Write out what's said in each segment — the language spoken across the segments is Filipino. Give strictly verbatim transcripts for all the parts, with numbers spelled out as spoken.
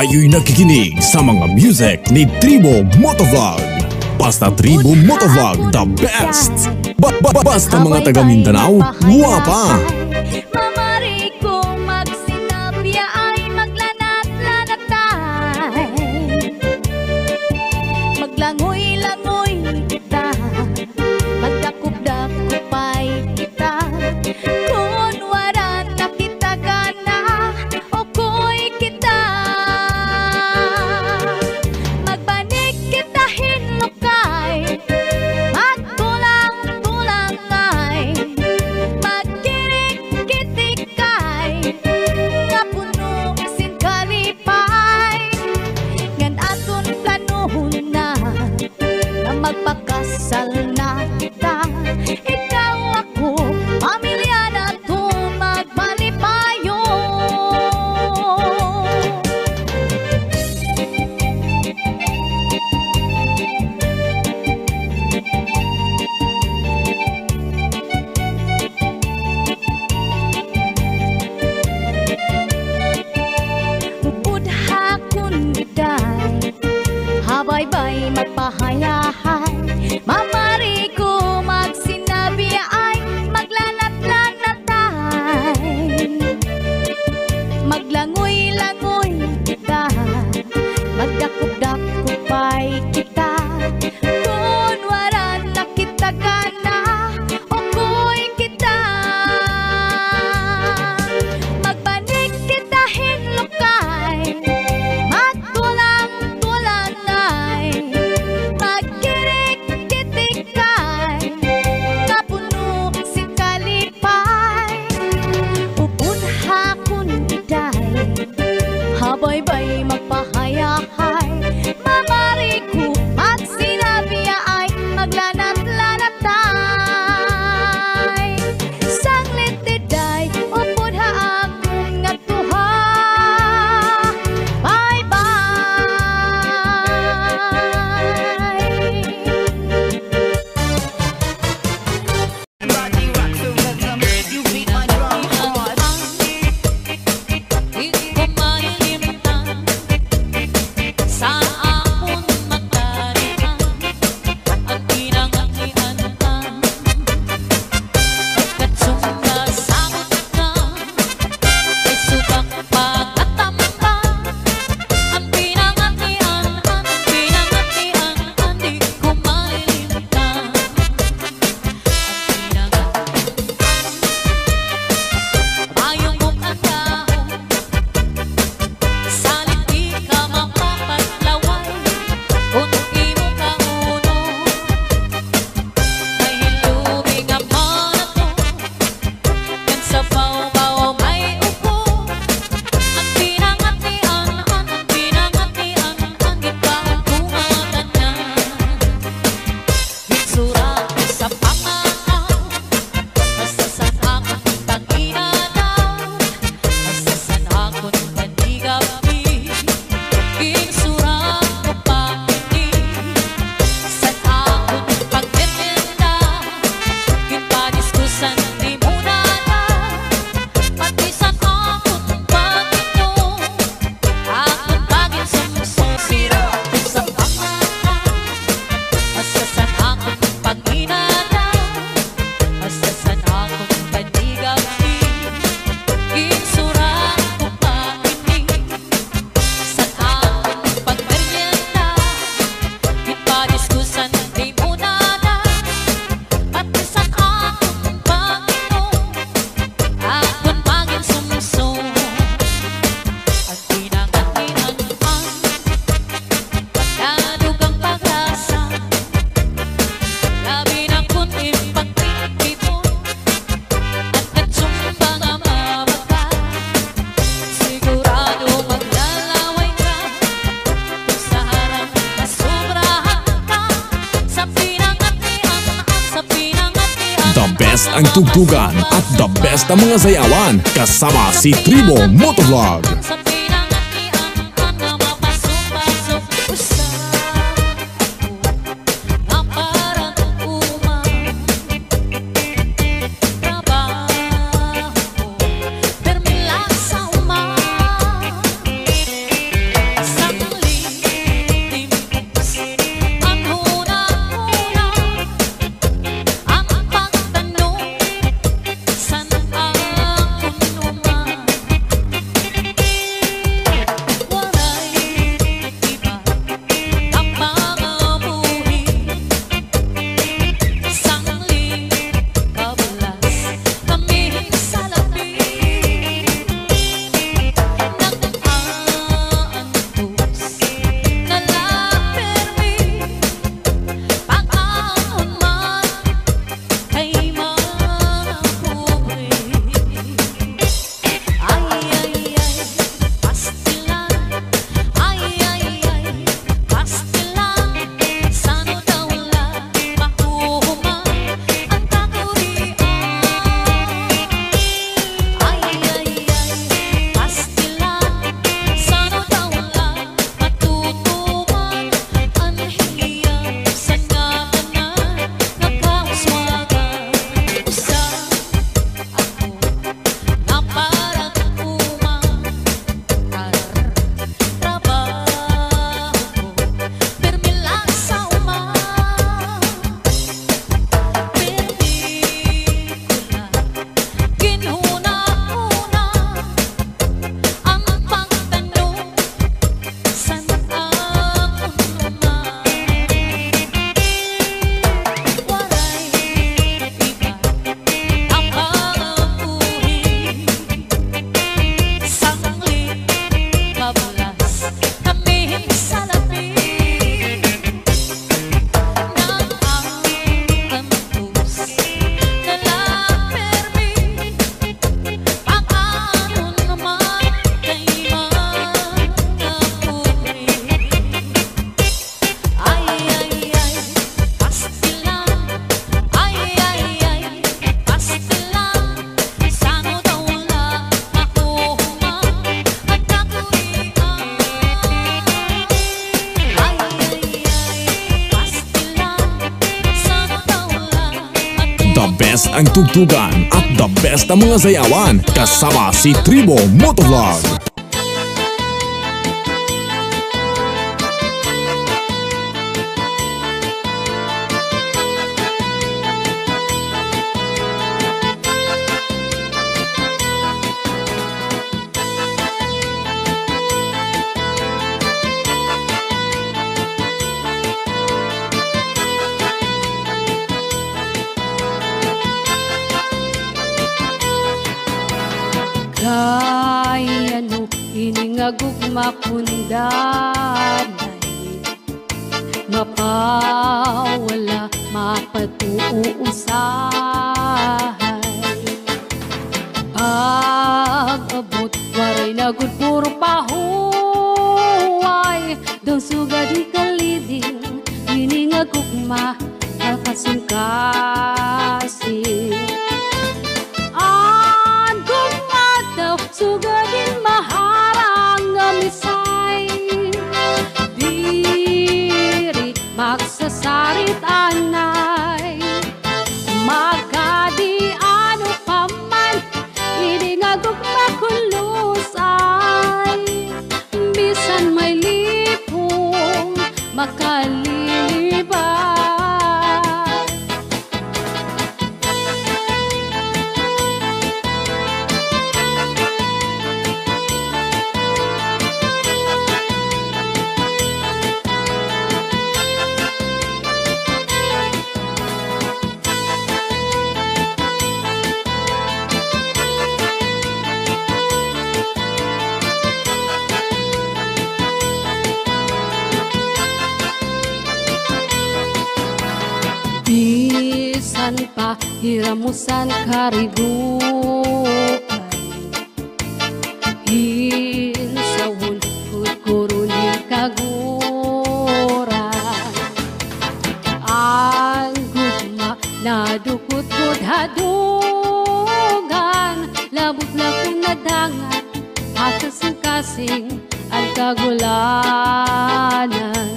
Tayo'y nakikinig sa mga music ni Tribo Motovlog. Basta Tribo Motovlog, the best! Ba -ba Basta mga taga Mindanao, guwapa! Mamari kong magsinabya ay maglanat-lanatay. Maglangoy-langoy kita, magdakup-dakupay kita. Kung wala na kita gana, okoy kita. Magbanik kita hinukay, magtulang-tulangay, magkirik-kitikay, kapuno sin kalipay. Ngan aton planuhon na, na magpakasal na kita. Ikaw ako, pamilya na to magmalipayo. Upod hakon day, habay-bay magpahayahay. Mamari ko magsinabi ay maglanat-lanatay. Maglangoy-langoy kita, magdakup-dakupay kita. Kung wala na kita gana, okoy kita. Magbanik kita hinlukay, magtulang-tulangay, magkirik-kitikay, kapuno si kalipay. Upod hakon day, habay-bay magpahayahay. Mamari ko magsinabi ay maglanat-lanatay. Sanglit day, upod haakon nga tuha. The best ang tugtugan at the best ang mga sayawan kasama si Tribo Motovlog. ang tugtugan at the best ang mga sayawan kasama si Tribo Motovlog. Kay ano iningagugma kundanay mapawala mapatuusahay pag-abot waray nagud puro pahuway daw suga di kaliding iningagugma kakasingkasing sugadin maharang ngamisay diri magsasarit anay magkadi ano paman hindi nga gugma kulusay bisan may lipong makalilibay. Bisan pa hiramusan kariguan hinsawon kukurunin kaguran ang gugma na dukot-kod hadugan labot na kung nadangan at kasing-kasing ang kagulanan.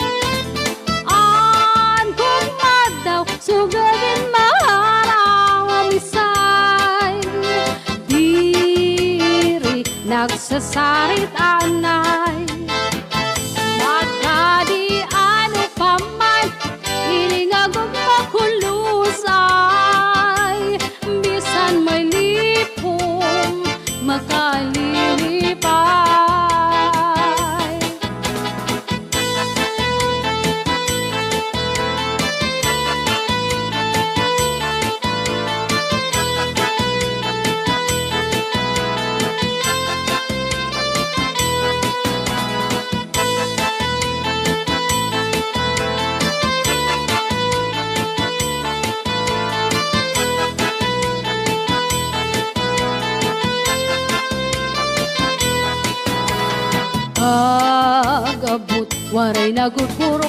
Sugadin maharang amisay diri nagsasarit anay magkadi ano paman iningagog makulusay bisan may lipong makalilipay. Pag-abot waray nagud puro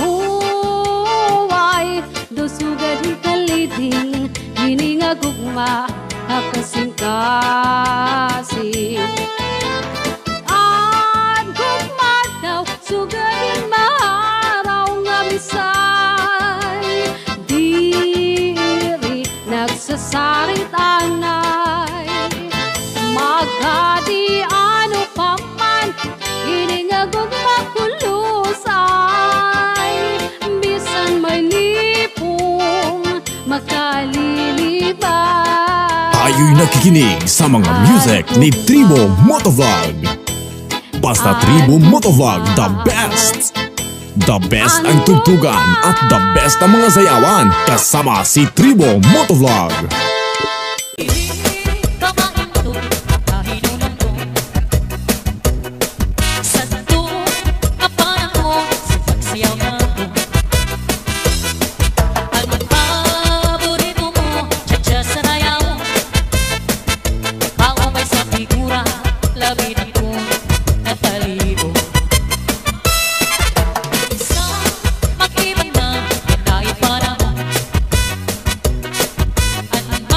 pahuway dusugad di kaliding hiningagugma kakasing-kasing at gugma daw sugadin maharaw ngamisay diri nagsasarit anay magkadi ano paman iningagog makulusay bisan may lipong makalilibay. Tayo'y nakikinig sa mga music ni Tribo Motovlog. Basta Tribo Motovlog, the best! The best ang tugtugan at the best ang mga sayawan kasama si Tribo Motovlog. Ang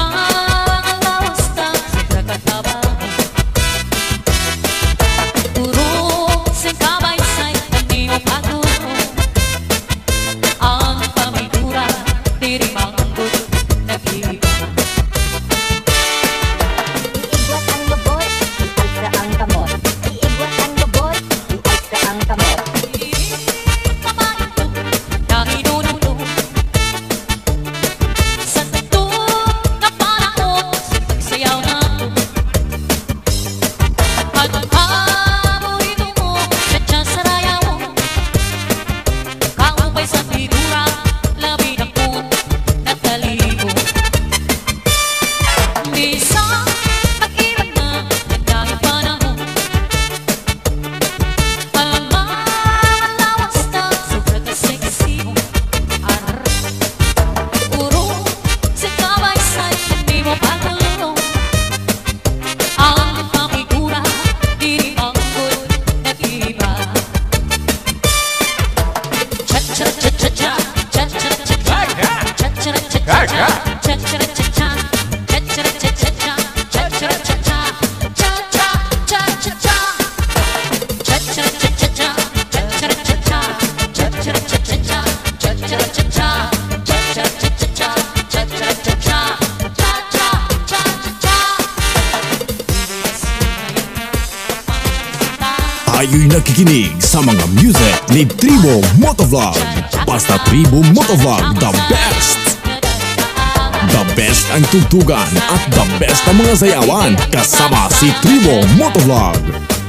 Kayo'y nakikinig sa mga music ni Tribo Motovlog. Basta Tribo Motovlog, the best! The best ang tugtugan at the best ang mga sayawan. Kasama si Tribo Motovlog.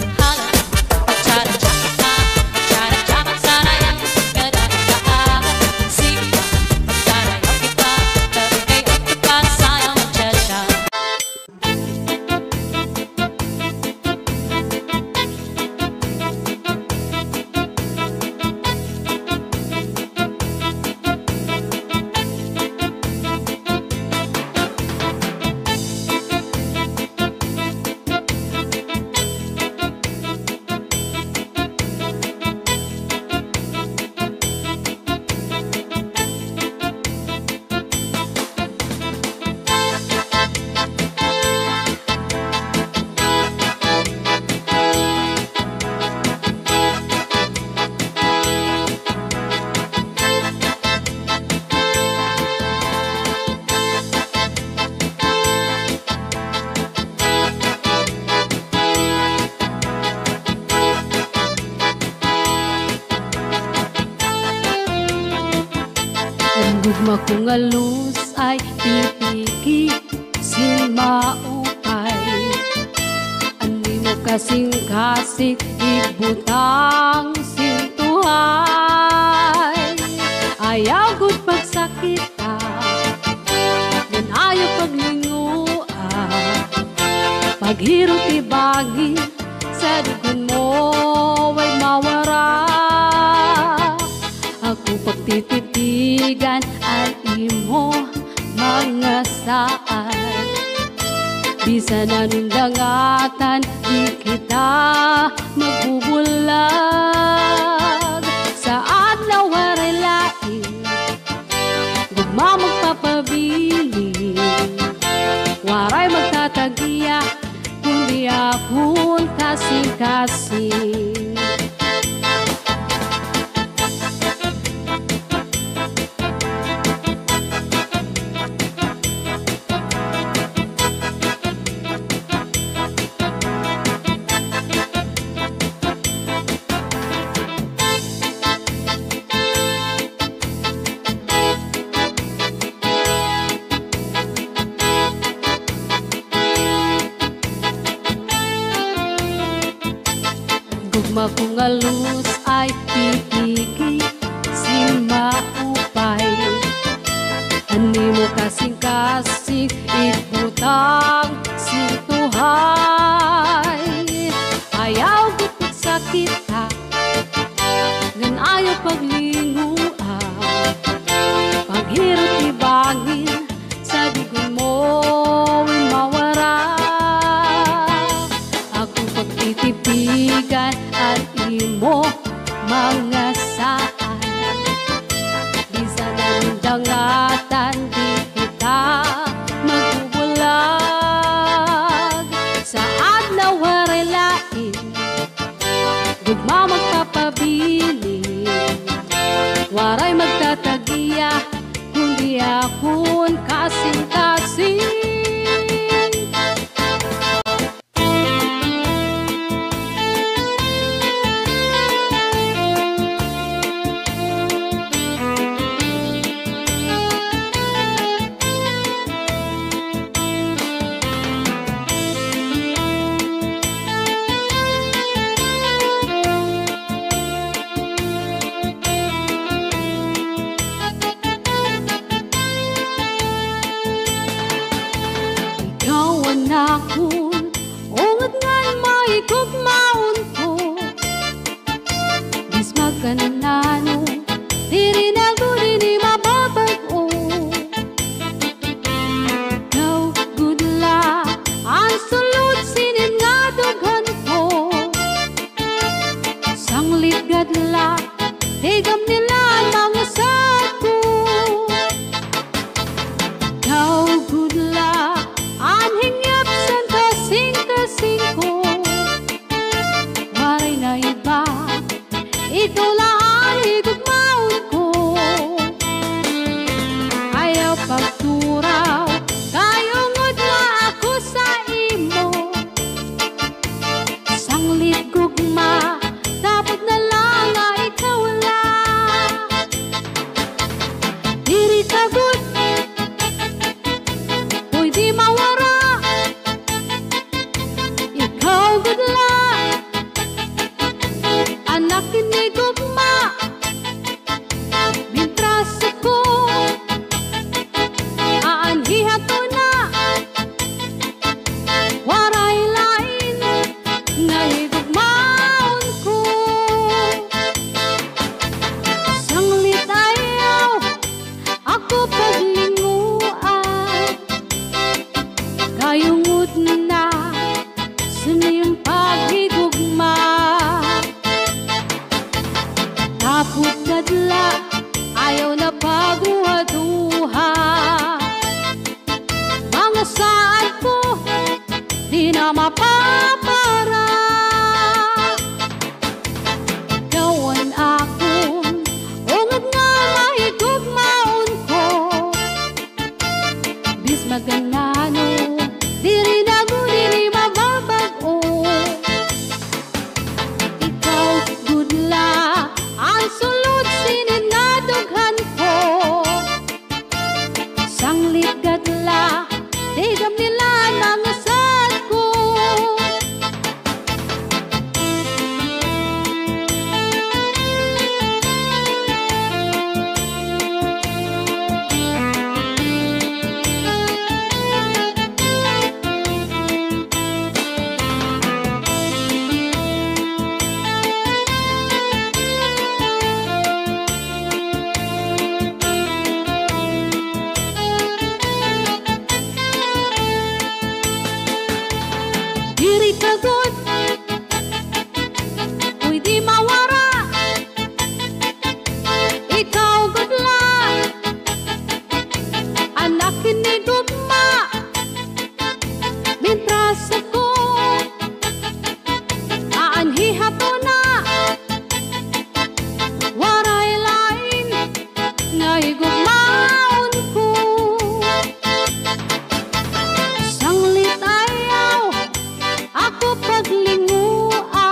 Ang gugma kong alus ay pipiki sin maupay. Ani mo kasing kasik ibutang sintuhay. Ayaw gud pagsakita dan ayaw paglinguan. Paghirot ibagi sa dugon mo ay mawara. Ako pagtititigan at imo mga saan. Bisan anong dangatan, di kita magbubulag. Sa adlaw waray lain, gugma magpapabiling. Waray magtatagiya, kundi akong kasing-kasing. Gugma kong alus ay pipiki sin maupay. Ani mo kasing-kasing ibutang sintuhay. Ayaw gud pagsakita ngan ayaw paglinguan. Paghirot ibangin sa digon mo ay mawara. Ako pagtitipigan at imo mga saan. Bisan ang dangatan, di kita magbubulag. naigugmaon ko. Sanglit ayaw ako paglingua,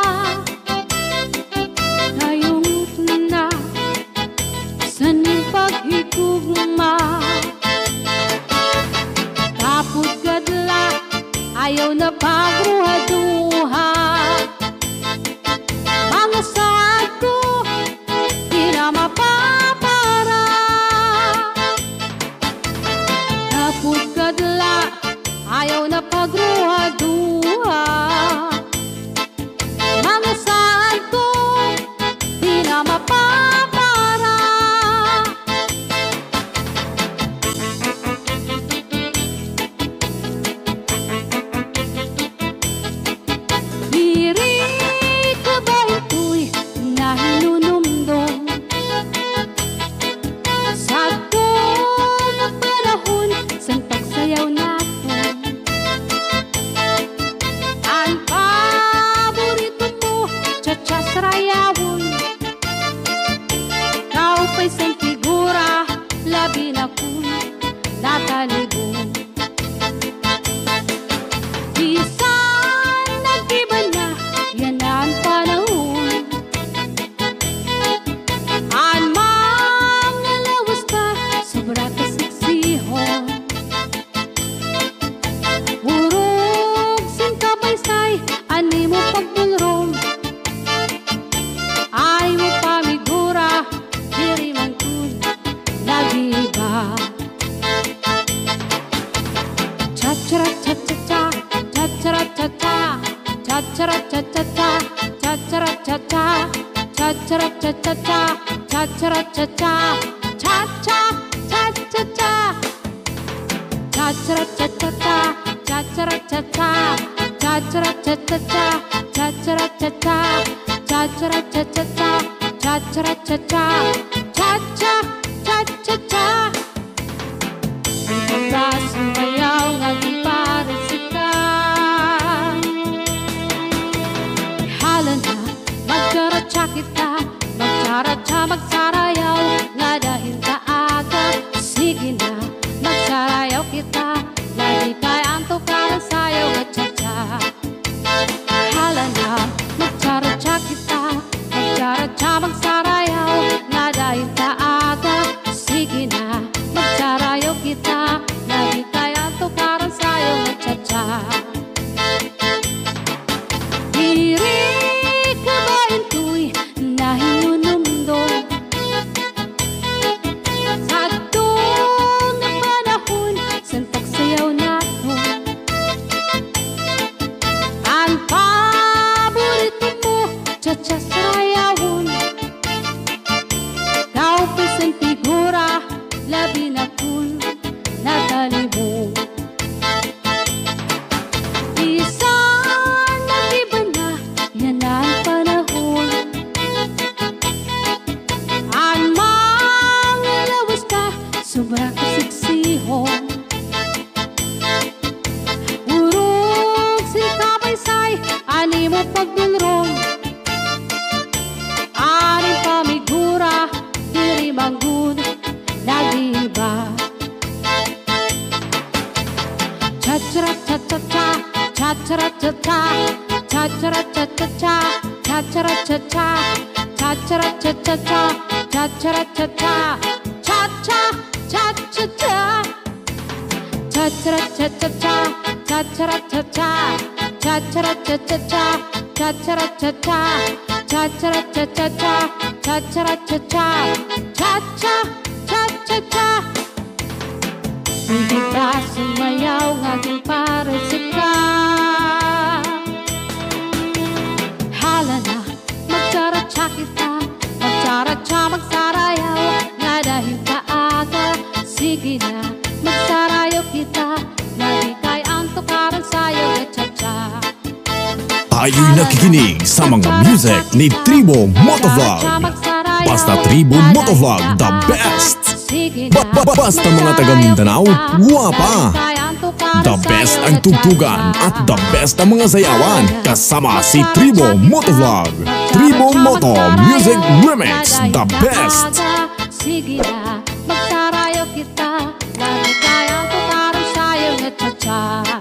dayong na saning paghigugma. Tapos gadla ayaw na pagruha-duha, mga saad ko di na mapapara. Tapos gadla ayaw na pagruha-duha, mga saad ko di na mapapara. Diri ka ba ito'y nahinunumdum sa doon na panahon sa pagsayaw natin? Ang paborito mo, cha-cha sarayawon, kau pa'y sa figura, labi na kung natalibong. Bisan nag-iba na, yan ang panahon. Ang mga lawas ka, sobra kasiksihon. Urog sin kapaysay, ani mo pagbulrom. Ay mo pamigura, diri man kun nag-iba. Cha-cha-ra-cha-cha-cha, cha-cha-ra-cha-cha, cha-cha-ra-cha-cha-cha, cha-cha-ra-cha-cha, cha-cha-ra-cha-cha-cha, cha-cha-ra-cha-cha, cha-cha, cha-cha-cha, cha-cha-ra-cha-cha-cha, cha-cha-ra-cha-cha, cha-cha-ra-cha-cha-cha, cha-cha-ra-cha-cha, cha-cha-ra-cha-cha-cha, cha-cha-ra-cha-cha, cha-cha, cha-cha-cha. Bigla sumayaw nga giparesika, hala na magkaratsa kita, magkaratsa magsarayaw nga dahil kaaga. Sige na magsarayaw kita, lagi kay ang tukaran sayaw nga cha-cha. Hala na magkaratsa kita, magkaratsa magsarayaw nga dahil kaaga. Sige na magsarayaw kita, lagi kay ang tukaran sayaw nga cha-cha. Diri ka ba ito'y nahinunumdum sa doon na panahon sa pagsayaw natin? Ang paborito mo, cha-cha sarayawon, kau pa'y sa figura, labi na kun natalibong. Isan nag-iba na, yan ang panahon. Ang mga lawas ka, sobra kasiksihon. Urog sin kapaysay, ani mo pagbulrom. Ani pamigura, diri manggod nag-iba. Cha-cha-ra-cha-cha-cha, cha-cha-ra-cha-cha, cha-cha-ra-cha-cha-cha, cha-cha-ra-cha-cha, cha-cha-ra-cha-cha-cha, cha-cha-ra-cha-cha, cha-cha, cha-cha-cha, cha-cha-ra-cha-cha-cha, cha-cha-ra-cha-cha, cha-cha-ra-cha-cha-cha, cha-cha-ra-cha-cha, cha-cha-ra-cha-cha-cha, cha-cha-ra-cha-cha, cha-cha, cha-cha-cha. Bigla sumayaw nga giparesika, hala na magkaratsa kita, magkaratsa magsarayaw nga dahil kaaga. Sige na magsarayaw kita, lagi kay ang tukaran sayaw nga cha-cha. Tayo'y nakikinig sa mga music ni Tribo Motovlog. Basta Tribo Motovlog, the best! Ba -ba Basta mga taga Mindanao, guwapa! The best ang tugtugan at the best ang mga sayawan. Kasama si Tribo Motovlog. Tribo Moto Music Remix, the best! Sige na sa